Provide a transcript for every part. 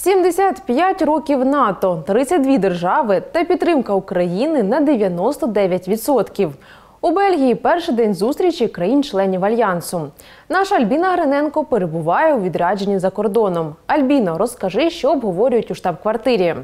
75 років НАТО, 32 держави та підтримка України на 99%. У Бельгії перший день зустрічі країн-членів Альянсу. Наша Альбіна Гриненко перебуває у відрядженні за кордоном. Альбіно, розкажи, що обговорюють у штаб-квартирі.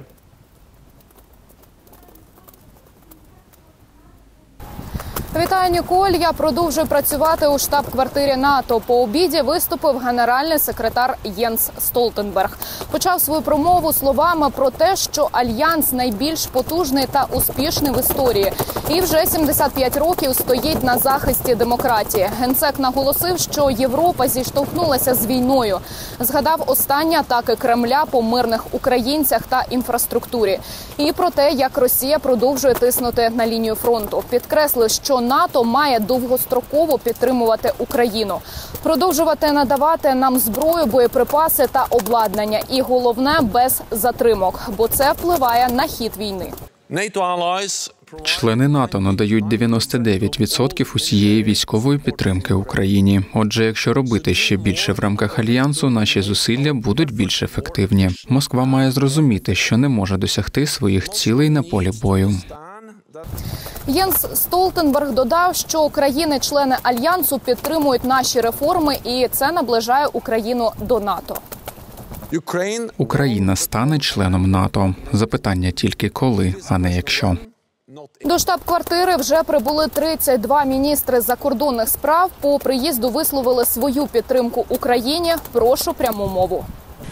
Вітаю, Ніколь. Я продовжую працювати у штаб-квартирі НАТО. По обіді виступив генеральний секретар Єнс Столтенберг. Почав свою промову словами про те, що Альянс найбільш потужний та успішний в історії. І вже 75 років стоїть на захисті демократії. Генсек наголосив, що Європа зіштовхнулася з війною. Згадав останні атаки Кремля по мирних українцях та інфраструктурі. І про те, як Росія продовжує тиснути на лінію фронту. Підкреслив, що НАТО має довгостроково підтримувати Україну, продовжувати надавати нам зброю, боєприпаси та обладнання. І головне, без затримок, бо це впливає на хід війни. Члени НАТО надають 99% усієї військової підтримки Україні. Отже, якщо робити ще більше в рамках Альянсу, наші зусилля будуть більш ефективні. Москва має зрозуміти, що не може досягти своїх цілей на полі бою. Єнс Столтенберг додав, що країни-члени Альянсу підтримують наші реформи, і це наближає Україну до НАТО. Україна стане членом НАТО. Запитання тільки коли, а не якщо. До штаб-квартири вже прибули 32 міністри закордонних справ. По приїзду висловили свою підтримку Україні. Прошу пряму мову.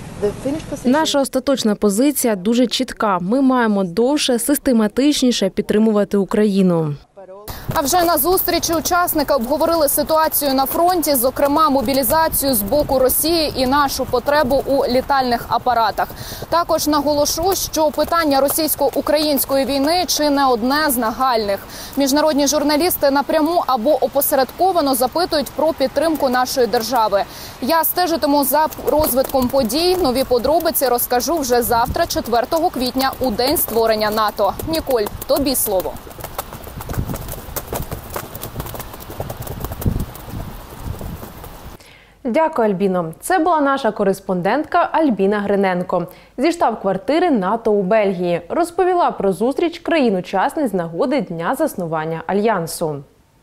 Наша остаточна позиція дуже чітка. Ми маємо довше, систематичніше підтримувати Україну. А вже на зустрічі учасники обговорили ситуацію на фронті, зокрема мобілізацію з боку Росії і нашу потребу у літальних апаратах. Також наголошу, що питання російсько-української війни чи не одне з нагальних. Міжнародні журналісти напряму або опосередковано запитують про підтримку нашої держави. Я стежитиму за розвитком подій. Нові подробиці розкажу вже завтра, 4 квітня, у день створення НАТО. Ніколь, тобі слово. Дякую, Альбіно. Це була наша кореспондентка Альбіна Гриненко зі штаб-квартири НАТО у Бельгії. Розповіла про зустріч країн-учасниць з нагоди Дня заснування Альянсу.